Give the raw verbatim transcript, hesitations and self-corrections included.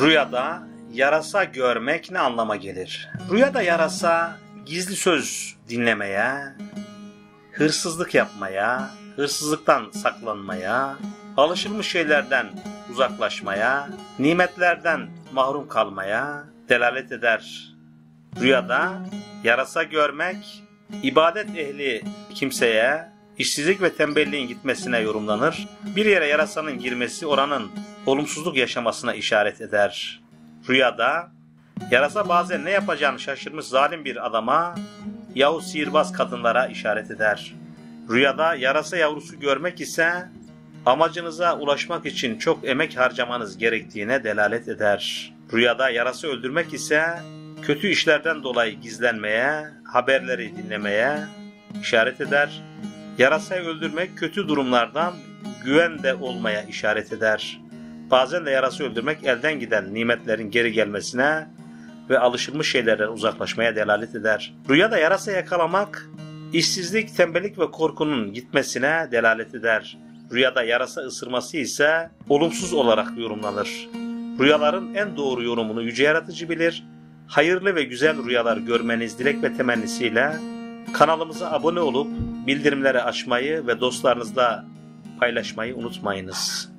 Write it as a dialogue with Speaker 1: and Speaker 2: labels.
Speaker 1: Rüyada yarasa görmek ne anlama gelir? Rüyada yarasa gizli söz dinlemeye, hırsızlık yapmaya, hırsızlıktan saklanmaya, alışılmış şeylerden uzaklaşmaya, nimetlerden mahrum kalmaya delalet eder. Rüyada yarasa görmek, ibadet ehli kimseye işsizlik ve tembelliğin gitmesine yorumlanır. Bir yere yarasanın girmesi oranın olumsuzluk yaşamasına işaret eder. Rüyada yarasa bazen ne yapacağını şaşırmış zalim bir adama yahut sihirbaz kadınlara işaret eder. Rüyada yarasa yavrusu görmek ise amacınıza ulaşmak için çok emek harcamanız gerektiğine delalet eder. Rüyada yarasa öldürmek ise kötü işlerden dolayı gizlenmeye, haberleri dinlemeye işaret eder. Yarasayı öldürmek kötü durumlardan güvende olmaya işaret eder. Bazen de yarası öldürmek elden giden nimetlerin geri gelmesine ve alışılmış şeylerden uzaklaşmaya delalet eder. Rüyada yarasa yakalamak, işsizlik, tembellik ve korkunun gitmesine delalet eder. Rüyada yarasa ısırması ise olumsuz olarak yorumlanır. Rüyaların en doğru yorumunu Yüce Yaratıcı bilir. Hayırlı ve güzel rüyalar görmeniz dilek ve temennisiyle kanalımıza abone olup bildirimleri açmayı ve dostlarınızla paylaşmayı unutmayınız.